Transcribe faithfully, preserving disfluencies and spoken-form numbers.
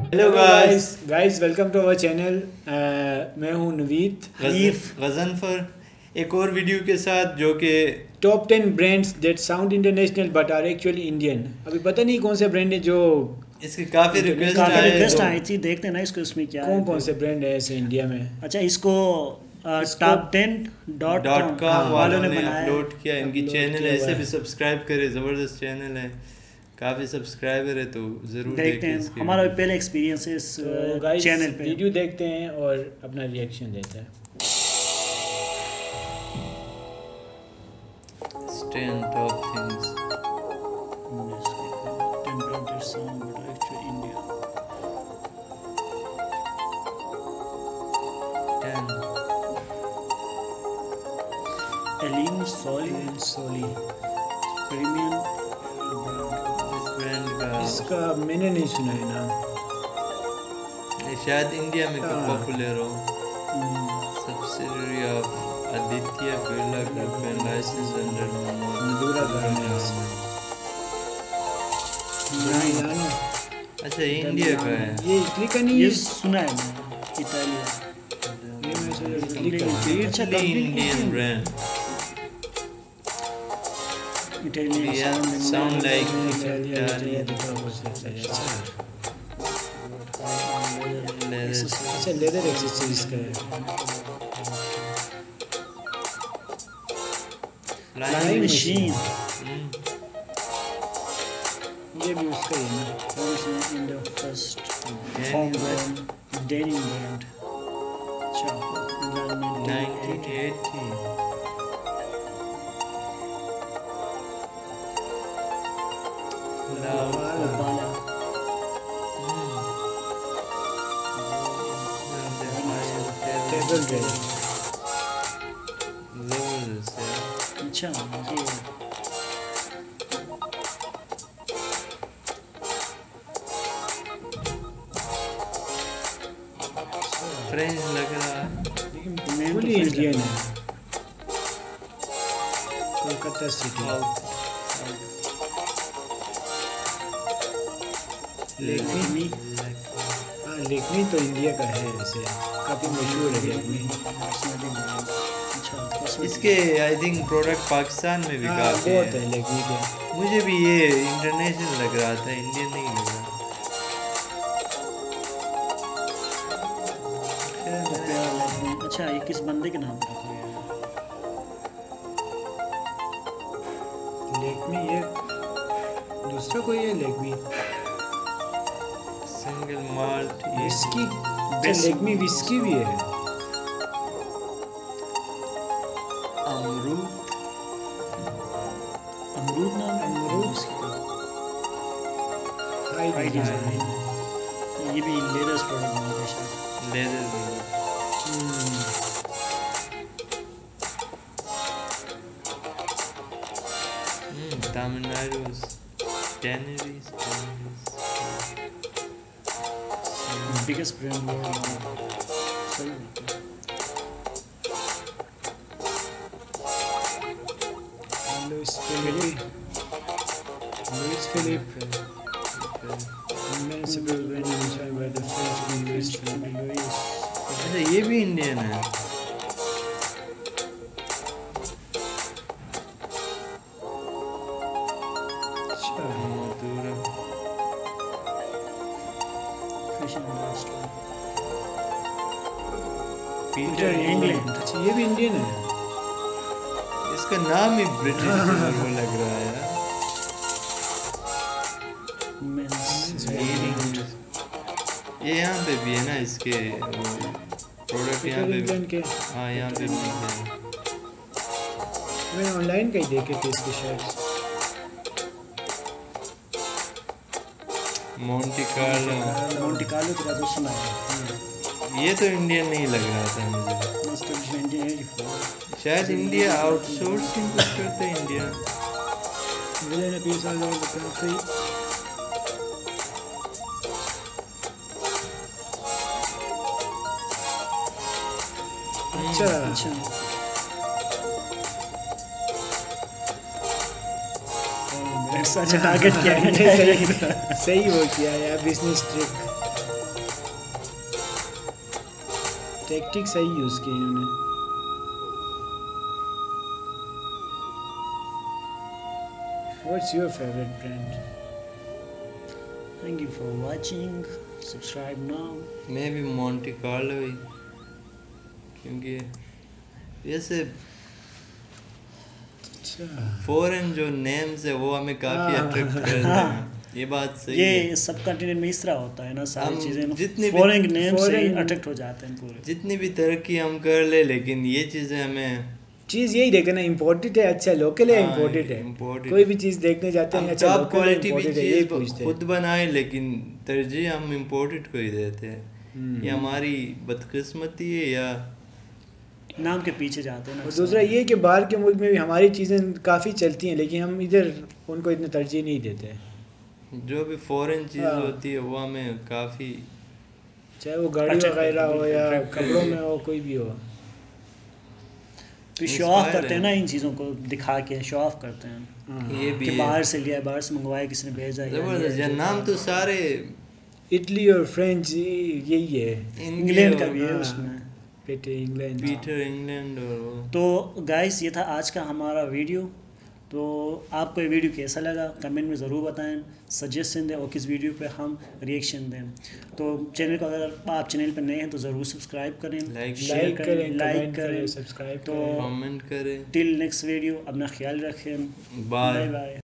Hello guys guys welcome to our channel. मैं हूं नवीद हनीफ गजनफर, एक और वीडियो के साथ जो कि top ten brands that sound international but are actually Indian. अभी पता नहीं कौन से ब्रांड है जो इसकी काफ़ी रिक्वेस्ट काफ़ी रिक्वेस्ट आए आई थी। देखते हैं ना इसको, इसमें क्या कौन है, कौन से ब्रांड है ऐसे इंडिया में। अच्छा इसको top ten dot dot com वालों ने बनाया, अपलोड किया। इनकी अपलोड चैनल किया है, हुआ ऐसे है। भी सब्सक्राइब करें, ज़बरदस्त चैनल है, काफ़ी सब्सक्राइबर है, तो ज़रूर देखते हैं। इसके हमारा भी पहले एक्सपीरियंस है इस गाइस चैनल पे। वीडियो देखते हैं और अपना रिएक्शन देते हैं। Ten top things. Allen Solly Solly premium brand का इसका मैंने नहीं सुना है नाम। ये शायद इंडिया में हाँ। पॉपुलर हो। Subsidiary of Aditya Birla group and license under Madura garments. Milano. अच्छा, ये इंडिया का है। ये इटली का नहीं ये है। सुना है मैंने, इटालियन। ये मैं सोचा इटली का है। अच्छा Italy Indian brand. Italian Yeah, sound like Italian. Leather. अच्छा लेदर एक्सेसरीज का है। Flying machine. Hmm. ये भी उसका ही है ना। India first Denim. Homegrown denim brand. अच्छा nineteen eighty. ओपाला। Table dress. जबरदस्त है। अच्छा ये फ्रेंच लग रहा है। लेकिन मैं फुली तो इंडियन है। कोलकाता सिटी। लेक्मी। हाँ लेक्मी तो इंडिया का है वैसे, काफ़ी मशहूर है लेक्मी। अच्छा इसके आई थिंक प्रोडक्ट पाकिस्तान में भी हाँ काफी बहुत है। है लेक्मी के। मुझे भी ये इंटरनेशनल लग रहा था, इंडियन नहीं लग रहा। अच्छा ये किस बंदे के नाम पर रखा गया है? लेक्मी ये दूसरा कोई है लेक्मी। Single malt whisky. अच्छा Best- लेक्मी विस्की भी है। अमरूद। अमरूद नाम है अमरूद। इसका। High high design. डिजाइन। ये भी लेटेस्ट प्रोडक्ट बनाते हैं शायद। लेदर भी। हम्म, Tamil Nadu tanneries. Biggest brand world. सही बात है। Louis Philippe. Louis Philippe. Invincible when designed by the French Louis Philippe. अच्छा, ये भी इंडियन है। अच्छा Madura. Fashion industry. Peter England. अच्छा ये भी इंडियन है। इसका नाम ही ब्रिटिश वो लग रहा है यार। Men's leading. ये यहाँ पे भी है ना इसके प्रोडक्ट, यहाँ पे इंडियन के। हाँ यहाँ पे भी है। मैंने ऑनलाइन कहीं देखे थे इसके shirts. Monte Carlo. Monte Carlo का तो सुना है। ये तो इंडियन नहीं लग रहा था मुझे। Established nineteen eighty-four. शायद इंडिया आउटसोर्सिंग कुछ करते हैं India. Villain appears all over the country. अच्छा अच्छा अच्छा टारगेट किया है। सही सही वो किया यार बिजनेस ट्रिक। टैक्टिक सही यूज़ की इन्होंने। What's your favorite brand? Thank you for watching. Subscribe now. मैं भी मोंटे कार्लो ही, क्योंकि जैसे अच्छा फॉरेन जो नेम्स है वो हमें काफ़ी अट्रैक्ट करते हैं। ये बात सही ये है। सब कंटिनेंट में इस तरह होता है ना, सारी हम चीज़ें जितनी भी- फॉरेन नेम से foreign- अट्रैक्ट हो जाते हैं पूरे। जितनी भी तरक्की हम कर ले, लेकिन ये चीज़ें हमें चीज़ यही देखे ना, इम्पोर्टेड है अच्छा लोकल है, हाँ, इम्पोर्टेड है। imported। कोई भी चीज़ देखने जाते हैं हम अच्छा टॉप लोकल है क्वालिटी भी इम्पोर्टेड है, यही चीज़ पूछते हैं। खुद बनाए, लेकिन तरजीह हम इम्पोर्टेड को ही देते हैं। हम्म। ये हमारी बदकिस्मती है या नाम के पीछे जाते हैं ना। और दूसरा ये कि बाहर के मुल्क में भी हमारी चीज़ें काफ़ी चलती हैं, लेकिन हम इधर उनको इतने तरजीह नहीं देते। जो भी फॉरेन चीज़ हाँ। होती है वो हमें काफ़ी चाहे वो गाड़ी Attract वगैरह करती हो है, या attract कपड़ों करती में है। हो, कोई भी हो। तो शो ऑफ Inspire करते हैं है। ना, इन चीज़ों को दिखा के शो ऑफ करते हैं हाँ। ये भी कि है। बाहर से लिया है, बाहर से मंगवाया, किसी ने भेजा है, या ज़बरदस्त ये यार, जो नाम था। तो सारे इटली और फ्रेंच यही है। इंग्लैंड का भी है हाँ। उसमें। पेटे इंग्लैंड। पीटर इंग्लैंड और वो। तो गाइस ये था आज का हमारा वीडियो। तो आपको ये वीडियो कैसा लगा कमेंट में ज़रूर बताएं, सजेशन दें और किस वीडियो पे हम रिएक्शन दें। तो चैनल को अगर आप चैनल पर नए हैं तो ज़रूर सब्सक्राइब करें, लाइक शेयर लाइक करें, लाइक कमेंट करें, करें। सब्सक्राइब तो करें। कमेंट करें। टिल नेक्स्ट वीडियो, अपना ख्याल रखें। बाय। Bye bye.